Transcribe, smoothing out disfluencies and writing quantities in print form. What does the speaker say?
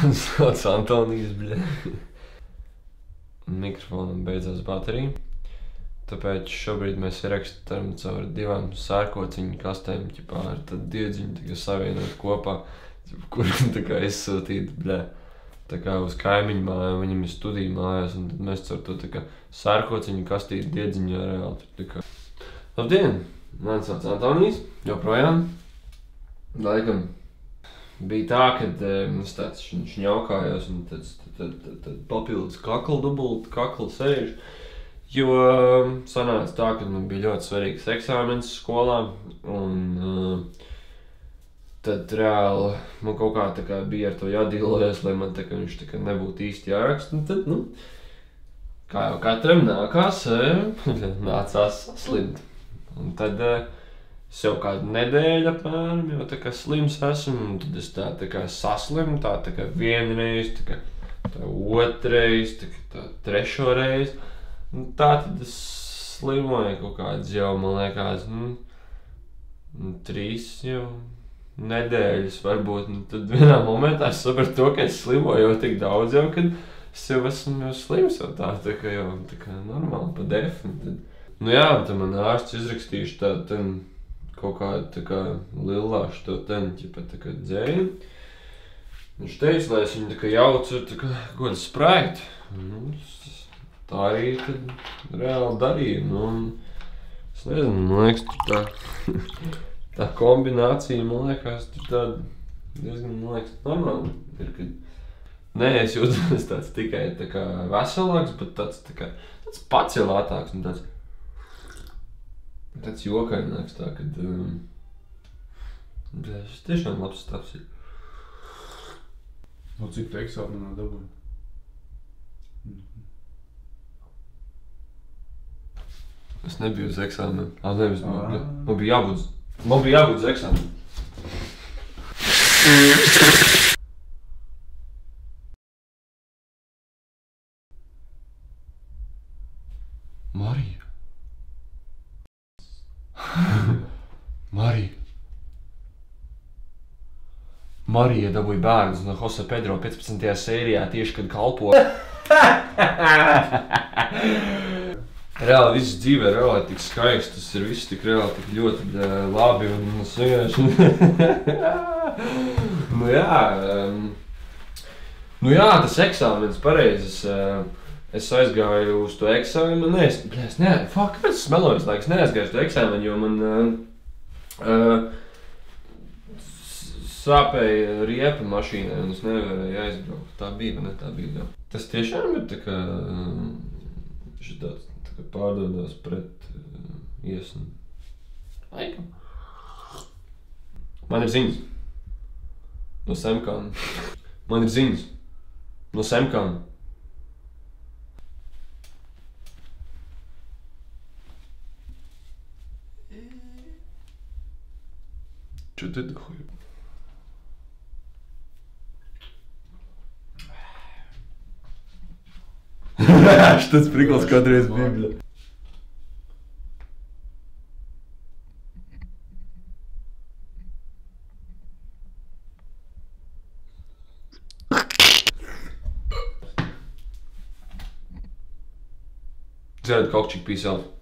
Mani sauc Antonijs, bļa. Mikrofonam beidzās baterija. Tāpēc šobrīd mēs ierakstām caur 2 sērkociņu kastēm, ķipā ar tad diedziņu savienot kopā, kur tā kā izsūtīt, bļa, tā kā uz kaimiņu māju, viņam ir studija mājās, un tad mēs caur to tā kā sērkociņu kastīti diedziņu reāli tā kā. Labdien! Mani sauc Antonijs, joprojām. Laikam bija tā, kad es tāds šņaukājos un tad papildus kakla, dubult kakla sēžu, jo sanāca tā, ka man bija ļoti svarīgs eksāmens skolā, un tad reāli man kaut kā tā kā bija ar to jādīlojas, lai man tā kā viņš tā kā nebūtu īsti jāraksta, un tad, kā jau katram nākās, nācās saslimt. Un tad es jau kādu nedēļu apmēram jau tā kā slims esmu, un tad es tā kā saslimu, tā kā vienreiz, tā otrais, tā trešo reizi. Un tā tad es slimoju kaut kādas jau, man liekas, 3 jau nedēļas varbūt. Un tad vienā momentā es sapratu to, ka es slimoju jau tik daudz jau, kad es jau esmu slims jau tā kā jau tā kā normāli pa defu. Jā, tad man ārsts izrakstījuši tādu kaut kādu tā kā lillāšu to ķipa tā kā dzēju. Viņš teica, lai es viņu tā kā jaucu tā kā kaut kādu spraitu. Tā arī tad reāli darīju. Es nezinu, man liekas, tā kombinācija, man liekas, tur tāda diezgan, man liekas, normāli ir, kad nē, es jūtos tāds tikai tā kā veselāks, bet tāds pacelātāks un tāds jokaināks tā, kad šis tiešām labs stāvs ir. No cik tu eksāmenā dabūji? Es nebiju uz eksāmenu. Man bija jābūt uz eksāmenu. Marija. Marija dabūja bērnus no Jose Pedro 15. sērijā tieši, kad kalpo. Reāli viss dzīvē reāli tik skaists, tas ir viss tik reāli tik ļoti labi un es vienkārši. Tas eksāmens pareizes. Es aizgāju uz to eksāmenu, kāpēc es meloju visu laiku, es neaizgāju uz to eksāmenu, jo man sāpēja riepa mašīnai un es nevarēju aizbraukt. Tā bija, vai ne? Tā bija, jā. Tas tiešām ir tā kā, šitāds tā kā pārdodās pret iesnu. Laikam. Man ir ziņas. No Semkāna. Man ir ziņas. No Semkāna. Что ты дохуй? Что это прикол, с которой из Библии? Zēd, Kokčik, peace out.